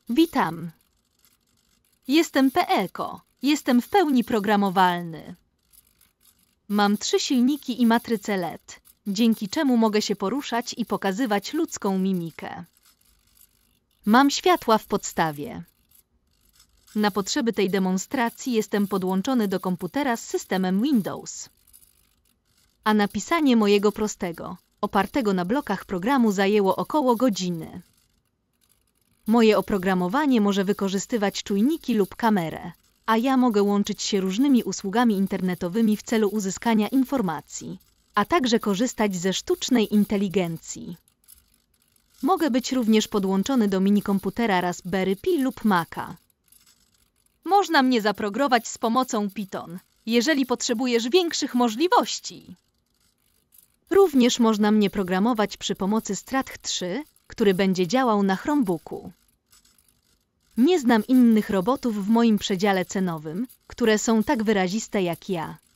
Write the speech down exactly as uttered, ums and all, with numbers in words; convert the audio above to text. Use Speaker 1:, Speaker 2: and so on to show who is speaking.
Speaker 1: Witam. Jestem Peeko. Jestem w pełni programowalny. Mam trzy silniki i matrycę L E D, dzięki czemu mogę się poruszać i pokazywać ludzką mimikę. Mam światła w podstawie. Na potrzeby tej demonstracji jestem podłączony do komputera z systemem Windows. A napisanie mojego prostego, opartego na blokach programu zajęło około godziny. Moje oprogramowanie może wykorzystywać czujniki lub kamerę, a ja mogę łączyć się różnymi usługami internetowymi w celu uzyskania informacji, a także korzystać ze sztucznej inteligencji. Mogę być również podłączony do minikomputera Raspberry Pi lub Maca. Można mnie zaprogramować z pomocą Python, jeżeli potrzebujesz większych możliwości. Również można mnie programować przy pomocy Stratch trzy, który będzie działał na Chromebooku. Nie znam innych robotów w moim przedziale cenowym, które są tak wyraziste jak ja.